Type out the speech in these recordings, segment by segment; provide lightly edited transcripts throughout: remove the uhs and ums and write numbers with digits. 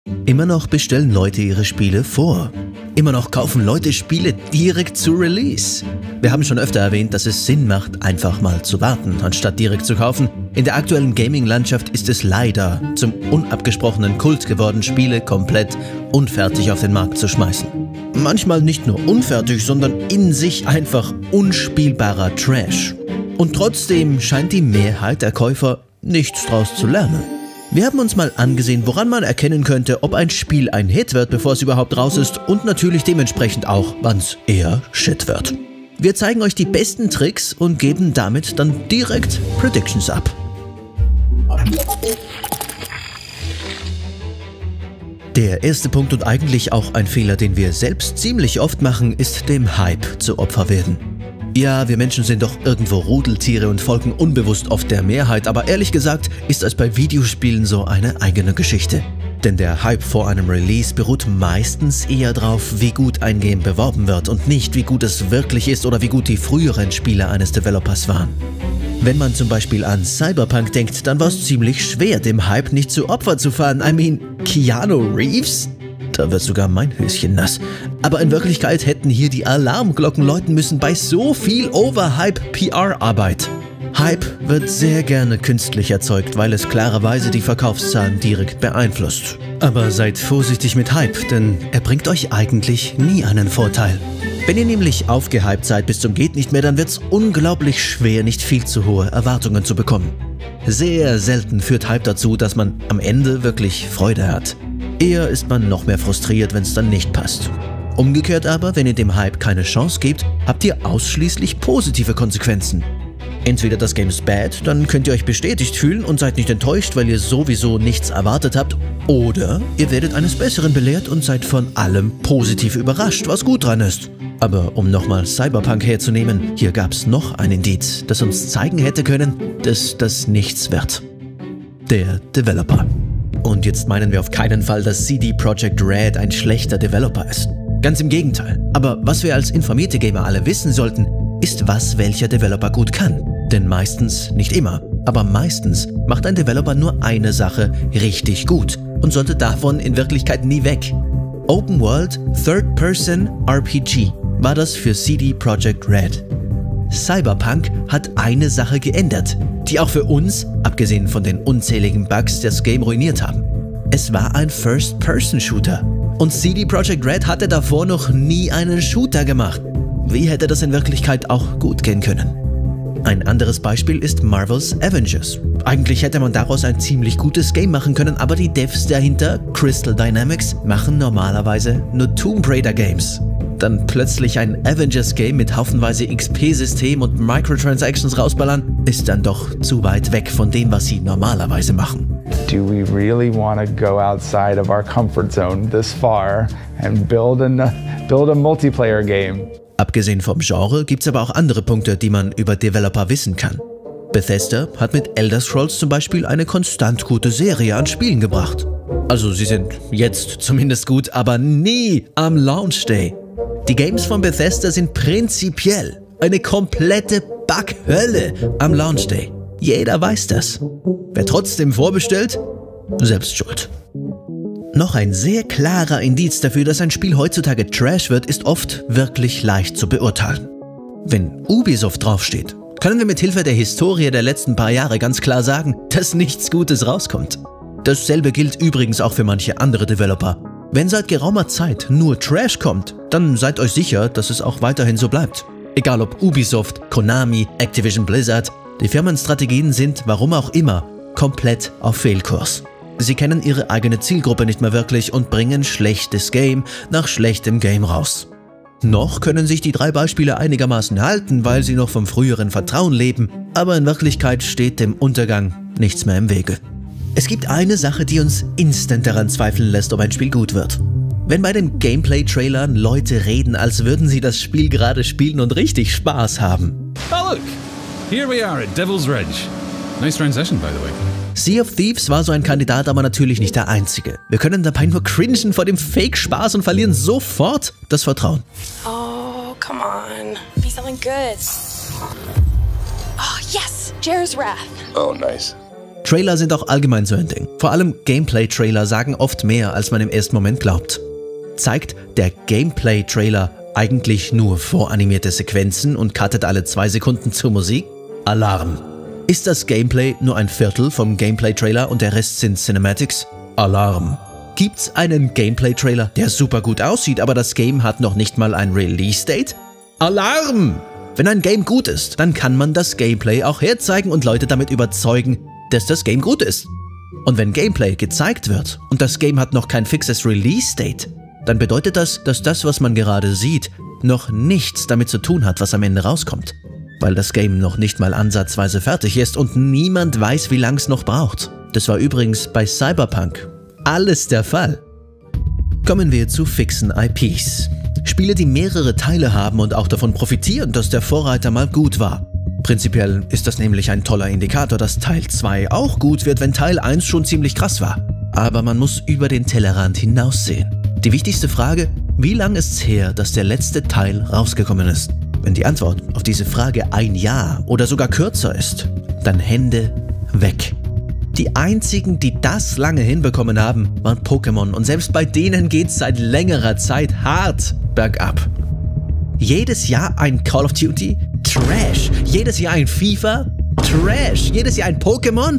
Immer noch bestellen Leute ihre Spiele vor. Immer noch kaufen Leute Spiele direkt zu Release. Wir haben schon öfter erwähnt, dass es Sinn macht, einfach mal zu warten, anstatt direkt zu kaufen. In der aktuellen Gaming-Landschaft ist es leider zum unabgesprochenen Kult geworden, Spiele komplett unfertig auf den Markt zu schmeißen. Manchmal nicht nur unfertig, sondern in sich einfach unspielbarer Trash. Und trotzdem scheint die Mehrheit der Käufer nichts draus zu lernen. Wir haben uns mal angesehen, woran man erkennen könnte, ob ein Spiel ein Hit wird, bevor es überhaupt raus ist und natürlich dementsprechend auch, wann es eher Shit wird. Wir zeigen euch die besten Tricks und geben damit dann direkt Predictions ab. Der erste Punkt und eigentlich auch ein Fehler, den wir selbst ziemlich oft machen, ist dem Hype zu Opfer werden. Ja, wir Menschen sind doch irgendwo Rudeltiere und folgen unbewusst oft der Mehrheit, aber ehrlich gesagt ist es bei Videospielen so eine eigene Geschichte. Denn der Hype vor einem Release beruht meistens eher darauf, wie gut ein Game beworben wird und nicht, wie gut es wirklich ist oder wie gut die früheren Spiele eines Developers waren. Wenn man zum Beispiel an Cyberpunk denkt, dann war es ziemlich schwer, dem Hype nicht zu Opfer zu fallen. Keanu Reeves? Da wird sogar mein Höschen nass. Aber in Wirklichkeit hätten hier die Alarmglocken läuten müssen bei so viel Overhype-PR-Arbeit. Hype wird sehr gerne künstlich erzeugt, weil es klarerweise die Verkaufszahlen direkt beeinflusst. Aber seid vorsichtig mit Hype, denn er bringt euch eigentlich nie einen Vorteil. Wenn ihr nämlich aufgehypt seid bis zum geht nicht mehr, dann wird es unglaublich schwer, nicht viel zu hohe Erwartungen zu bekommen. Sehr selten führt Hype dazu, dass man am Ende wirklich Freude hat. Eher ist man noch mehr frustriert, wenn es dann nicht passt. Umgekehrt aber, wenn ihr dem Hype keine Chance gebt, habt ihr ausschließlich positive Konsequenzen. Entweder das Game ist bad, dann könnt ihr euch bestätigt fühlen und seid nicht enttäuscht, weil ihr sowieso nichts erwartet habt, oder ihr werdet eines Besseren belehrt und seid von allem positiv überrascht, was gut dran ist. Aber um nochmal Cyberpunk herzunehmen, hier gab es noch ein Indiz, das uns zeigen hätte können, dass das nichts wird. Der Developer. Und jetzt meinen wir auf keinen Fall, dass CD Projekt Red ein schlechter Developer ist. Ganz im Gegenteil. Aber was wir als informierte Gamer alle wissen sollten, ist, was welcher Developer gut kann. Denn meistens, nicht immer, aber meistens macht ein Developer nur eine Sache richtig gut und sollte davon in Wirklichkeit nie weg. Open World Third-Person RPG war das für CD Projekt Red. Cyberpunk hat eine Sache geändert, die auch für uns, abgesehen von den unzähligen Bugs, das Game ruiniert haben. Es war ein First-Person-Shooter. Und CD Projekt Red hatte davor noch nie einen Shooter gemacht. Wie hätte das in Wirklichkeit auch gut gehen können? Ein anderes Beispiel ist Marvel's Avengers. Eigentlich hätte man daraus ein ziemlich gutes Game machen können, aber die Devs dahinter, Crystal Dynamics, machen normalerweise nur Tomb Raider Games. Dann plötzlich ein Avengers-Game mit haufenweise XP-System und Microtransactions rausballern, ist dann doch zu weit weg von dem, was sie normalerweise machen. Do we really want to go outside of our comfort zone this far and build a multiplayer game? Abgesehen vom Genre gibt es aber auch andere Punkte, die man über Developer wissen kann. Bethesda hat mit Elder Scrolls zum Beispiel eine konstant gute Serie an Spielen gebracht. Also sie sind jetzt zumindest gut, aber nie am Launch Day. Die Games von Bethesda sind prinzipiell eine komplette Bug-Hölle am Launch Day. Jeder weiß das. Wer trotzdem vorbestellt, selbst schuld. Noch ein sehr klarer Indiz dafür, dass ein Spiel heutzutage Trash wird, ist oft wirklich leicht zu beurteilen. Wenn Ubisoft draufsteht, können wir mit Hilfe der Historie der letzten paar Jahre ganz klar sagen, dass nichts Gutes rauskommt. Dasselbe gilt übrigens auch für manche andere Developer. Wenn seit geraumer Zeit nur Trash kommt, dann seid euch sicher, dass es auch weiterhin so bleibt. Egal ob Ubisoft, Konami, Activision Blizzard, die Firmenstrategien sind, warum auch immer, komplett auf Fehlkurs. Sie kennen ihre eigene Zielgruppe nicht mehr wirklich und bringen schlechtes Game nach schlechtem Game raus. Noch können sich die 3 Beispiele einigermaßen halten, weil sie noch vom früheren Vertrauen leben, aber in Wirklichkeit steht dem Untergang nichts mehr im Wege. Es gibt eine Sache, die uns instant daran zweifeln lässt, ob ein Spiel gut wird. Wenn bei den Gameplay-Trailern Leute reden, als würden sie das Spiel gerade spielen und richtig Spaß haben. Oh look, here we are at Devil's Reg. Nice transition, by the way. Sea of Thieves war so ein Kandidat, aber natürlich nicht der einzige. Wir können dabei nur cringen vor dem Fake-Spaß und verlieren sofort das Vertrauen. Oh, come on. Be something good. Oh, yes! Jair's Wrath. Oh, nice. Trailer sind auch allgemein so ein Ding. Vor allem Gameplay-Trailer sagen oft mehr, als man im ersten Moment glaubt. Zeigt der Gameplay-Trailer eigentlich nur voranimierte Sequenzen und cuttet alle 2 Sekunden zur Musik? Alarm! Ist das Gameplay nur ein Viertel vom Gameplay-Trailer und der Rest sind Cinematics? Alarm! Gibt's einen Gameplay-Trailer, der super gut aussieht, aber das Game hat noch nicht mal ein Release-Date? Alarm! Wenn ein Game gut ist, dann kann man das Gameplay auch herzeigen und Leute damit überzeugen, dass das Game gut ist. Und wenn Gameplay gezeigt wird und das Game hat noch kein fixes Release-Date, dann bedeutet das, dass das, was man gerade sieht, noch nichts damit zu tun hat, was am Ende rauskommt. Weil das Game noch nicht mal ansatzweise fertig ist und niemand weiß, wie lang es noch braucht. Das war übrigens bei Cyberpunk alles der Fall. Kommen wir zu fixen IPs. Spiele, die mehrere Teile haben und auch davon profitieren, dass der Vorreiter mal gut war. Prinzipiell ist das nämlich ein toller Indikator, dass Teil 2 auch gut wird, wenn Teil 1 schon ziemlich krass war. Aber man muss über den Tellerrand hinaussehen. Die wichtigste Frage: Wie lang ist's her, dass der letzte Teil rausgekommen ist? Wenn die Antwort auf diese Frage 1 Jahr oder sogar kürzer ist, dann Hände weg. Die einzigen, die das lange hinbekommen haben, waren Pokémon und selbst bei denen geht's seit längerer Zeit hart bergab. Jedes Jahr ein Call of Duty? Trash. Jedes Jahr ein FIFA? Trash. Jedes Jahr ein Pokémon?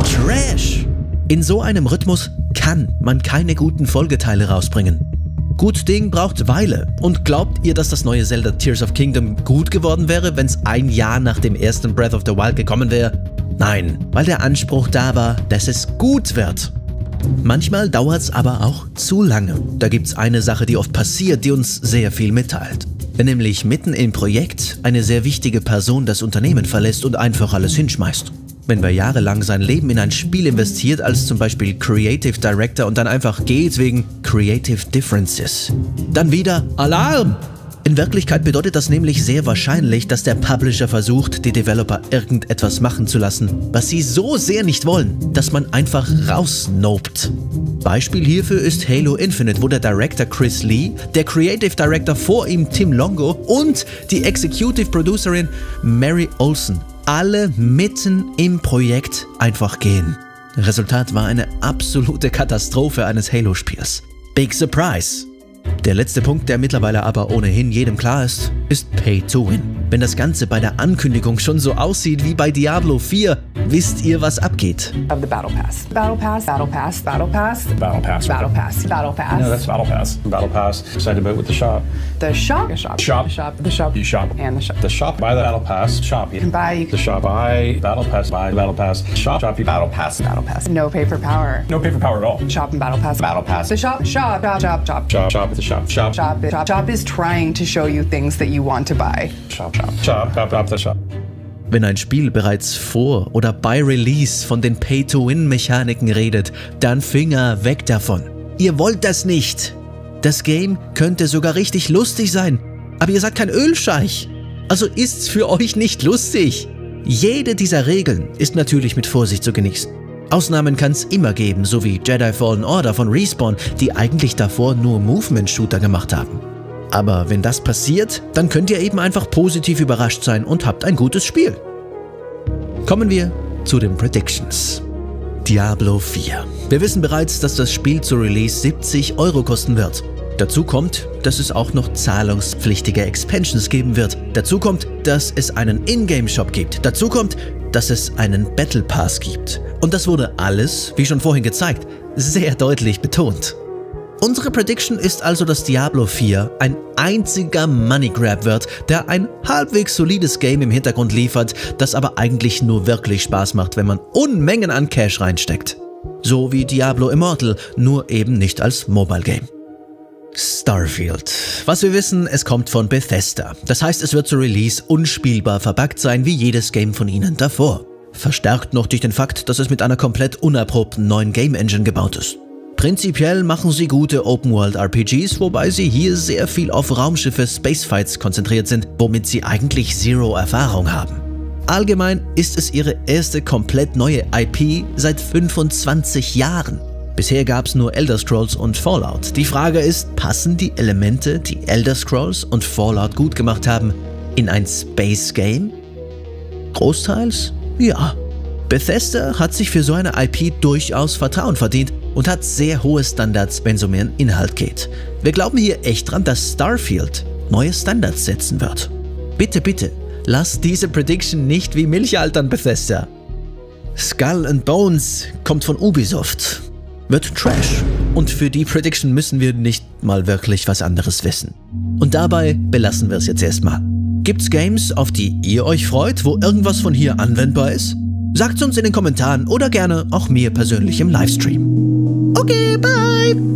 Trash. In so einem Rhythmus kann man keine guten Folgeteile rausbringen. Gut Ding braucht Weile. Und glaubt ihr, dass das neue Zelda Tears of Kingdom gut geworden wäre, wenn es 1 Jahr nach dem ersten Breath of the Wild gekommen wäre? Nein, weil der Anspruch da war, dass es gut wird. Manchmal dauert's aber auch zu lange. Da gibt's eine Sache, die oft passiert, die uns sehr viel mitteilt. Wenn nämlich mitten im Projekt eine sehr wichtige Person das Unternehmen verlässt und einfach alles hinschmeißt. Wenn wer jahrelang sein Leben in ein Spiel investiert als zum Beispiel Creative Director und dann einfach geht wegen Creative Differences. Dann wieder Alarm! In Wirklichkeit bedeutet das nämlich sehr wahrscheinlich, dass der Publisher versucht, die Developer irgendetwas machen zu lassen, was sie so sehr nicht wollen, dass man einfach rausnobt. Beispiel hierfür ist Halo Infinite, wo der Director Chris Lee, der Creative Director vor ihm Tim Longo und die Executive Producerin Mary Olsen alle mitten im Projekt einfach gehen. Resultat war eine absolute Katastrophe eines Halo-Spiels. Big Surprise! Der letzte Punkt, der mittlerweile aber ohnehin jedem klar ist Pay to Win. Wenn das Ganze bei der Ankündigung schon so aussieht wie bei Diablo 4, wisst ihr, was abgeht. Of the Battle Pass. Battle Pass, Battle Pass, Battle Pass. Battle Pass. Battle Pass. Battle Pass. No, that's Battle Pass. Battle Pass. Excited about with the shop. The shop. The shop. Shop. The shop. The shop. You shop. And the shop. The shop. Buy the Battle Pass. Shop. You can buy The shop. Buy Battle Pass. Buy the Battle Pass. Shop. Shop. You Battle Pass. Battle Pass. No paper power. No paper power at all. Shop and Battle Pass. Battle Pass. The shop. Shop. Shop. Shop. Shop. Shop. Shop at the shop. Shop. Shop. Shop. Shop is trying to show you things that you want to buy. Shop. Shop. Shop. Shop. Shop. The shop. Wenn ein Spiel bereits vor oder bei Release von den Pay-to-Win-Mechaniken redet, dann Finger weg davon. Ihr wollt das nicht. Das Game könnte sogar richtig lustig sein, aber ihr seid kein Ölscheich. Also ist's für euch nicht lustig. Jede dieser Regeln ist natürlich mit Vorsicht zu genießen. Ausnahmen kann es immer geben, so wie Jedi Fallen Order von Respawn, die eigentlich davor nur Movement-Shooter gemacht haben. Aber wenn das passiert, dann könnt ihr eben einfach positiv überrascht sein und habt ein gutes Spiel. Kommen wir zu den Predictions. Diablo 4. Wir wissen bereits, dass das Spiel zu Release 70 € kosten wird. Dazu kommt, dass es auch noch zahlungspflichtige Expansions geben wird. Dazu kommt, dass es einen Ingame-Shop gibt. Dazu kommt, dass es einen Battle Pass gibt. Und das wurde alles, wie schon vorhin gezeigt, sehr deutlich betont. Unsere Prediction ist also, dass Diablo 4 ein einziger Money Grab wird, der ein halbwegs solides Game im Hintergrund liefert, das aber eigentlich nur wirklich Spaß macht, wenn man Unmengen an Cash reinsteckt. So wie Diablo Immortal, nur eben nicht als Mobile Game. Starfield. Was wir wissen, es kommt von Bethesda. Das heißt, es wird zu Release unspielbar verbuggt sein, wie jedes Game von ihnen davor. Verstärkt noch durch den Fakt, dass es mit einer komplett unerprobten neuen Game Engine gebaut ist. Prinzipiell machen sie gute Open-World-RPGs, wobei sie hier sehr viel auf Raumschiffe Spacefights konzentriert sind, womit sie eigentlich zero Erfahrung haben. Allgemein ist es ihre erste komplett neue IP seit 25 Jahren. Bisher gab es nur Elder Scrolls und Fallout. Die Frage ist, passen die Elemente, die Elder Scrolls und Fallout gut gemacht haben, in ein Space-Game? Großteils? Ja. Bethesda hat sich für so eine IP durchaus Vertrauen verdient und hat sehr hohe Standards, wenn es um ihren Inhalt geht. Wir glauben hier echt dran, dass Starfield neue Standards setzen wird. Bitte, bitte, lasst diese Prediction nicht wie Milch altern, Bethesda. Skull and Bones kommt von Ubisoft. Wird Trash. Und für die Prediction müssen wir nicht mal wirklich was anderes wissen. Und dabei belassen wir es jetzt erstmal. Gibt's Games, auf die ihr euch freut, wo irgendwas von hier anwendbar ist? Sagt's uns in den Kommentaren oder gerne auch mir persönlich im Livestream. Okay, bye!